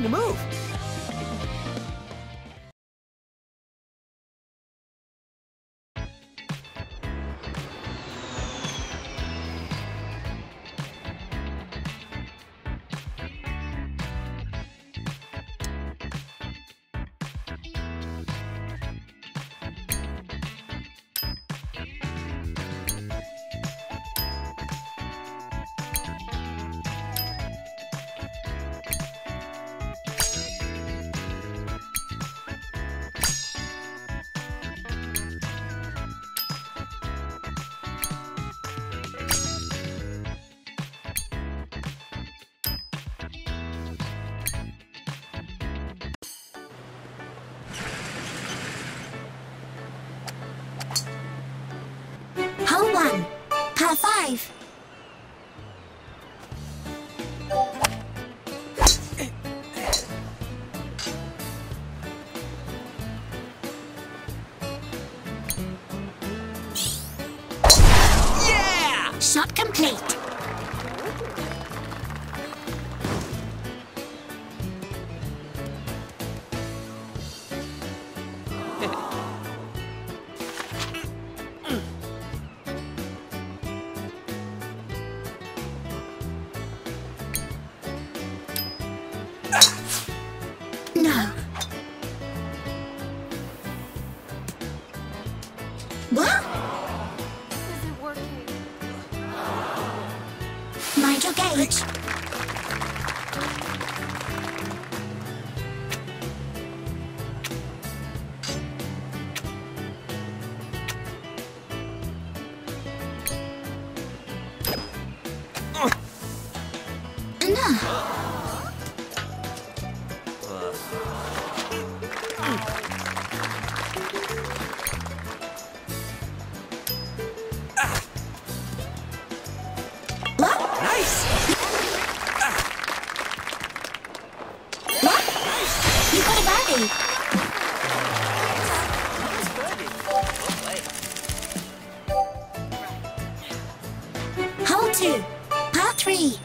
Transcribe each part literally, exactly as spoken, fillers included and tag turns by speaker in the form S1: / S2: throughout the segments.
S1: to move.
S2: Hole one, par five.
S1: Yeah!
S2: Shot complete. No. What?
S3: Isn't working.
S2: Mind your gauge. No. What?
S1: Nice!
S2: What? You got a birdie. Hole two, par three.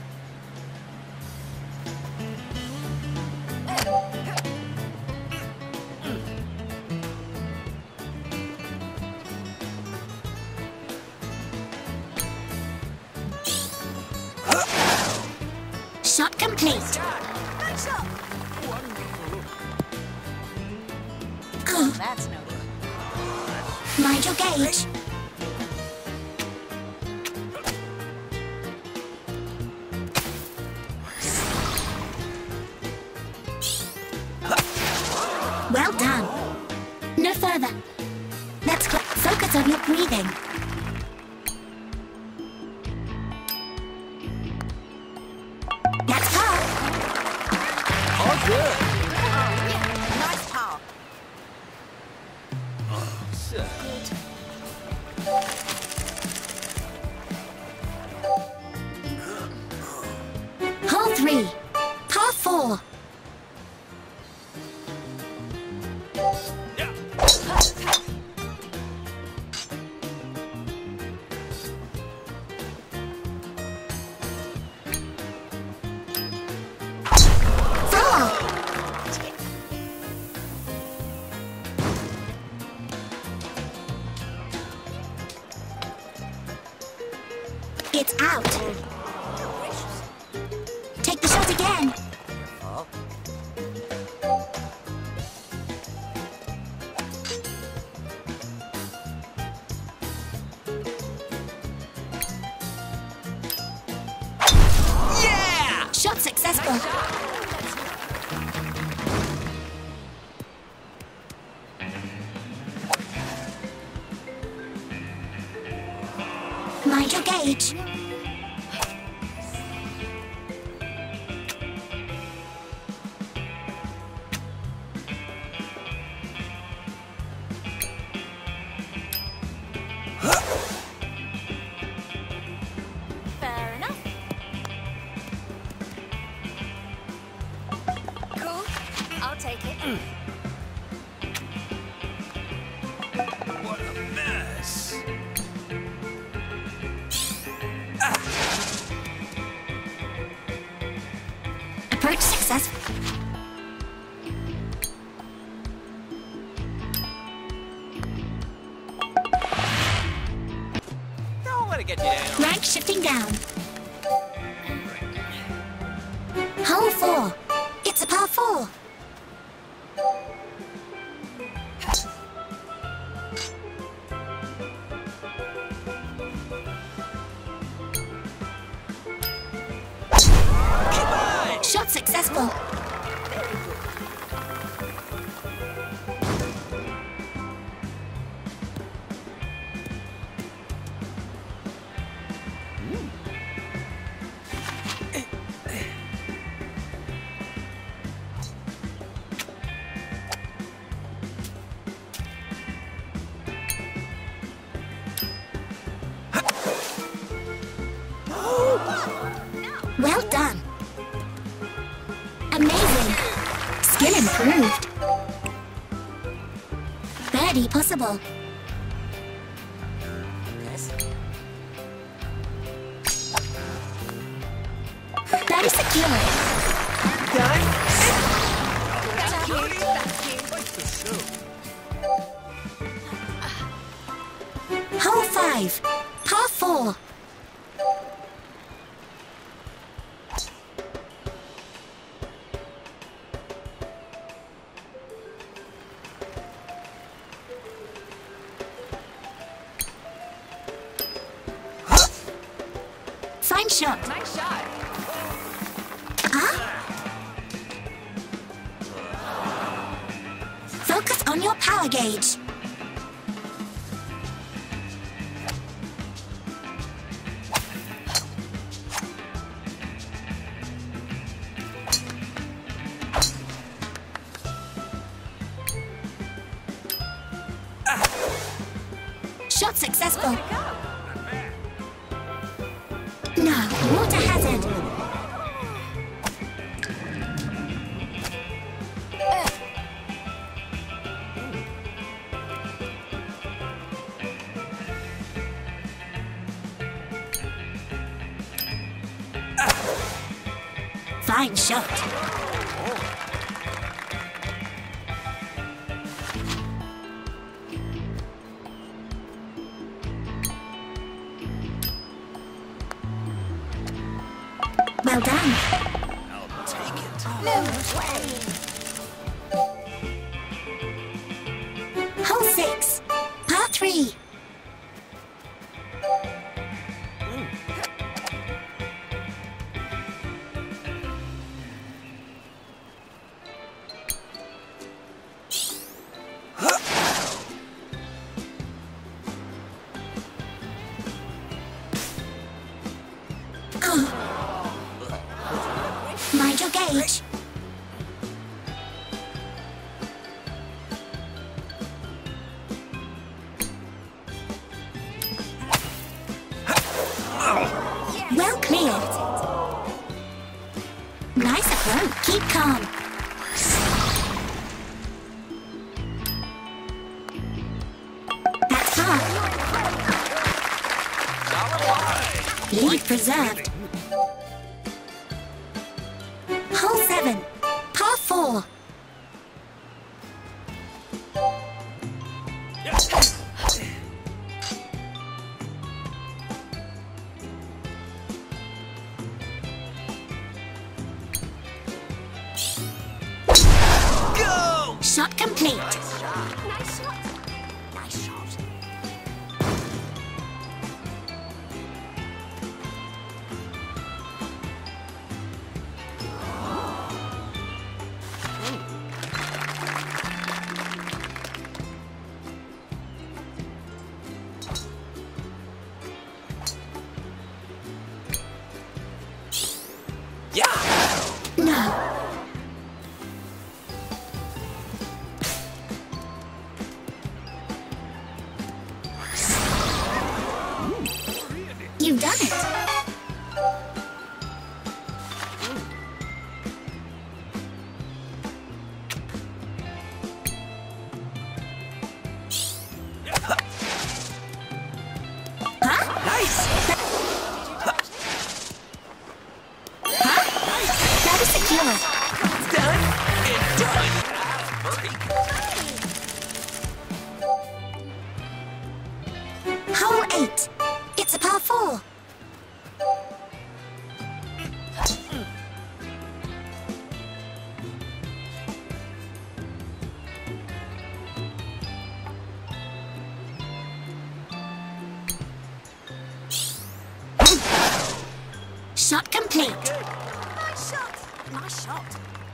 S2: Shot complete.
S3: Nice shot.
S2: Oh,
S3: That's no good.
S2: mind your gauge. Well done. No further. Let's cl- focus on your breathing. Let's go.
S1: All good.
S3: Nice power.
S1: So,
S2: Hole three, par four. Four. It's out. Take the shot again.
S1: oh, yeah!
S2: Shot successful. Mind your gauge.
S3: Fair enough. Cool. I'll take it.
S1: What a mess.
S2: Approach successful.
S1: Gotta get you down.
S2: Rank shifting down. Hole four. It's a par four. Shot successful. Well done. Amazing. Skill improved. Birdie possible.
S1: Yes.
S2: Birdie secure.
S3: Thank you. Thank you.
S2: Hole five. Par four. Fine shot.
S3: Nice shot.
S2: Ah? Focus on your power gauge. Shot successful. No, water hazard. Fine shot. Well done.
S1: I'll take it.
S3: No way.
S2: Hole six. Par three. Mind your gauge. Well cleared. Nice approach. Keep calm. That's hard. Lead preserved. Hole seven. Par four.
S1: Go!
S2: Shot complete.
S3: Nice shot.
S1: Nice shot. Yeah!
S2: No. You've done it. Huh?
S1: Nice!
S2: Huh? That is secure.
S1: Done and done! Birdie.
S2: Hole eight. It's a par four. complete.
S3: Nice shot. Nice shot.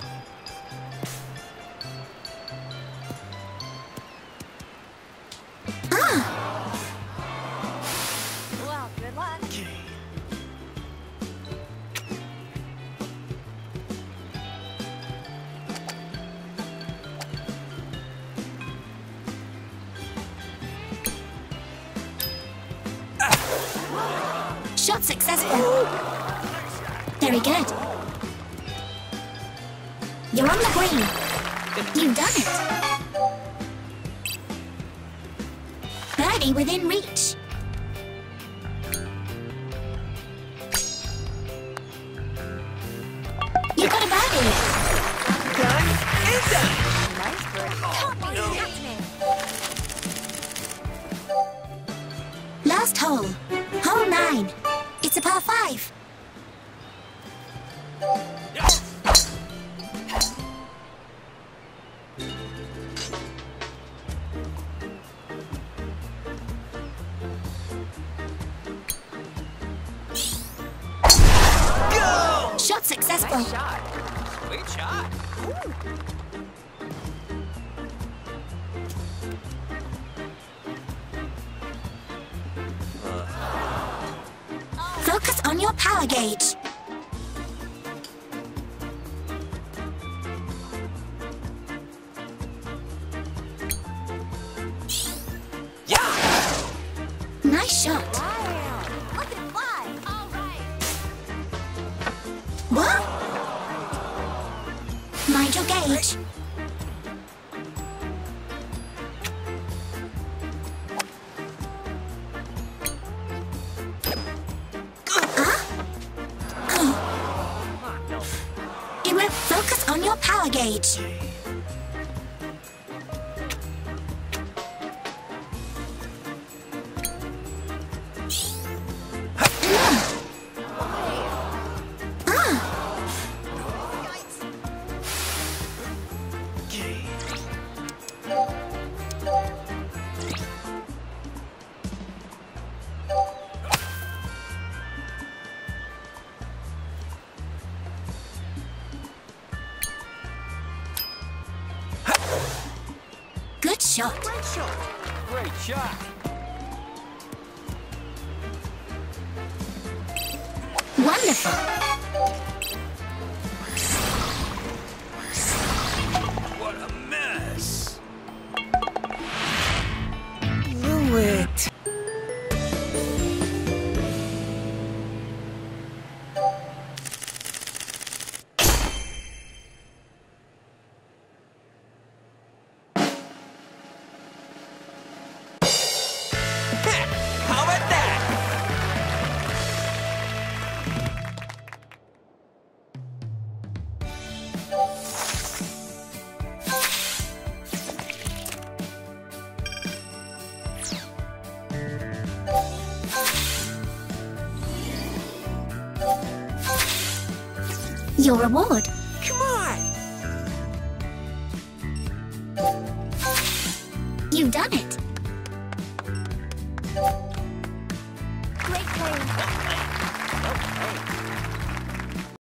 S2: Ah,
S3: Well, good luck.
S2: shot successful. Very good. You're on the green. You've done it. Birdie within reach. You got a birdie.
S1: Done and done.
S3: Nice birdie. Can't be happening.
S2: Last hole. Hole nine. It's a par five.
S1: Go!
S2: Shot successful.
S3: Nice shot.
S1: Sweet shot.
S2: Focus on your power gauge.
S1: Yeah!
S2: Nice shot.
S3: Wow. Look at it fly. All right.
S2: What? Mind your gauge. It will focus on your power gauge. Good shot.
S1: Great shot. Great shot.
S2: Wonderful.
S1: What a mess.
S3: Blew it.
S1: How about that?
S2: Your reward.
S1: Come on.
S2: You've done it.